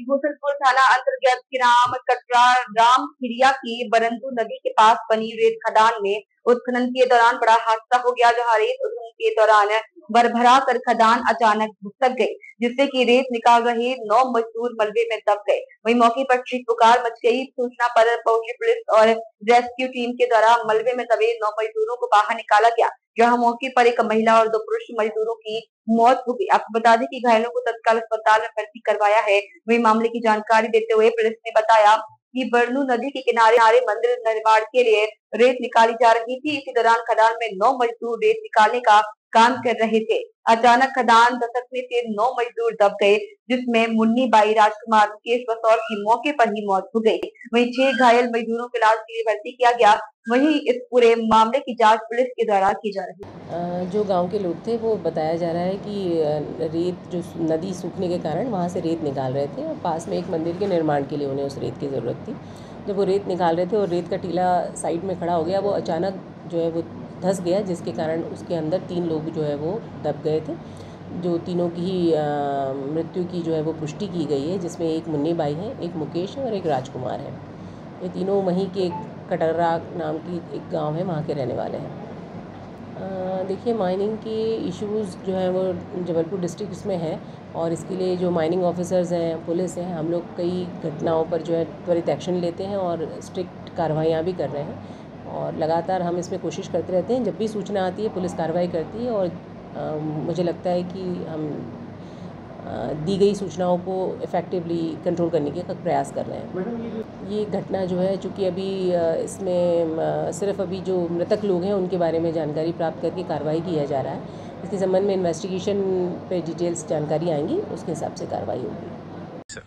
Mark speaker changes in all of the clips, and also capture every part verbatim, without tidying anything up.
Speaker 1: गोसलपुर थाना अंतर्गत किराम कटरा राम खिड़िया की बरंतु नदी के पास बनी रेत खदान में उत्खनन के दौरान बड़ा हादसा हो गया, जहां रेत उत्खनन के दौरान भरभरा कर खदान अचानक भुसक गई, जिससे कि रेत निकाल रहे नौ मजदूर मलबे में दब गए। वहीं मौके पर चीख पुकार मच गई। सूचना पर पहुंची पुलिस और रेस्क्यू टीम के द्वारा मलबे में दबे नौ मजदूरों को बाहर निकाला गया, जहां मौके पर एक महिला और दो पुरुष मजदूरों की मौत हो गई। आपको बता दें कि घायलों को तत्काल अस्पताल में भर्ती करवाया है। वही मामले की जानकारी देते हुए पुलिस ने बताया कि बरनू नदी के किनारे किनारे मंदिर निर्माण के लिए रेत निकाली जा रही थी। इसी दौरान खदान में नौ मजदूर रेत निकालने का काम कर रहे थे। अचानक खदान धसकने से नौ मजदूर दब गए, जिसमें मुन्नी बाई, राजकुमार, मुकेश बसौर की मौके पर ही मौत हो गई। वहीं छह घायल मजदूरों को इलाज के लिए भर्ती किया गया। वहीं इस पूरे मामले की जांच पुलिस के द्वारा की जा रही है।
Speaker 2: जो गांव के लोग थे वो बताया जा रहा है कि रेत जो नदी सूखने के कारण वहां से रेत निकाल रहे थे और पास में एक मंदिर के निर्माण के लिए उन्हें उस रेत की ज़रूरत थी। जब वो रेत निकाल रहे थे और रेत का टीला साइड में खड़ा हो गया, वो अचानक जो है वो धंस गया, जिसके कारण उसके अंदर तीन लोग जो है वो दब गए थे। जो तीनों की ही मृत्यु की जो है वो पुष्टि की गई है, जिसमें एक मुन्नी बाई है, एक मुकेश है और एक राजकुमार है। ये तीनों वहीं के कटरा नाम की एक गांव है, वहाँ के रहने वाले हैं। देखिए, माइनिंग के इश्यूज़ जो है वो जबलपुर डिस्ट्रिक्ट में है और इसके लिए जो माइनिंग ऑफिसर्स हैं, पुलिस हैं, हम लोग कई घटनाओं पर जो है त्वरित एक्शन लेते हैं और स्ट्रिक्ट कार्रवाइयाँ भी कर रहे हैं और लगातार हम इसमें कोशिश करते रहते हैं। जब भी सूचना आती है पुलिस कार्रवाई करती है और आ, मुझे लगता है कि हम आ, दी गई सूचनाओं को इफ़ेक्टिवली कंट्रोल करने के प्रयास कर रहे हैं। ये घटना जो है, चूँकि अभी इसमें सिर्फ अभी जो मृतक लोग हैं उनके बारे में जानकारी प्राप्त करके कार्रवाई किया जा रहा है। इसके संबंध में इन्वेस्टिगेशन पे डिटेल्स जानकारी आएंगी, उसके हिसाब से कार्रवाई होगी।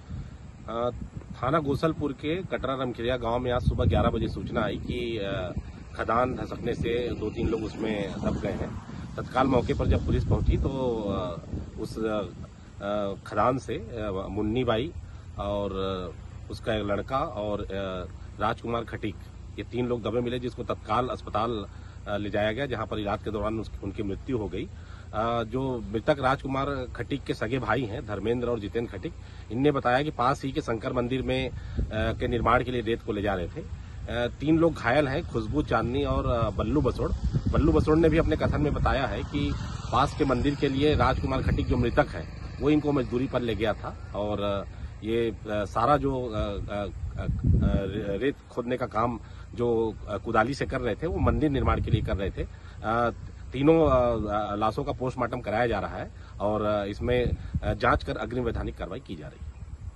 Speaker 3: थाना गोसलपुर के कटरा रामखिड़िया गांव में आज सुबह ग्यारह बजे सूचना आई कि खदान धसकने से दो तीन लोग उसमें दब गए हैं। तत्काल मौके पर जब पुलिस पहुंची तो उस खदान से मुन्नी बाई और उसका एक लड़का और राजकुमार खटीक, ये तीन लोग दबे मिले, जिसको तत्काल अस्पताल ले जाया गया, जहां पर इलाज के दौरान उनकी मृत्यु हो गई। जो मृतक राजकुमार खटीक के सगे भाई हैं, धर्मेंद्र और जितेंद्र खटीक, इनने बताया कि पास ही के शंकर मंदिर में के निर्माण के लिए रेत को ले जा रहे थे। तीन लोग घायल हैं, खुशबू चांदनी और बल्लू बसोड़। बल्लू बसोड़ ने भी अपने कथन में बताया है कि पास के मंदिर के लिए राजकुमार खटीक जो मृतक है वो इनको मजदूरी पर ले गया था और ये सारा जो रेत खोदने का काम जो कुदाली से कर रहे थे वो मंदिर निर्माण के लिए कर रहे थे। तीनों लाशों का पोस्टमार्टम कराया जा रहा है और इसमें जांच कर अग्रिम वैधानिक कार्रवाई की जा रही है।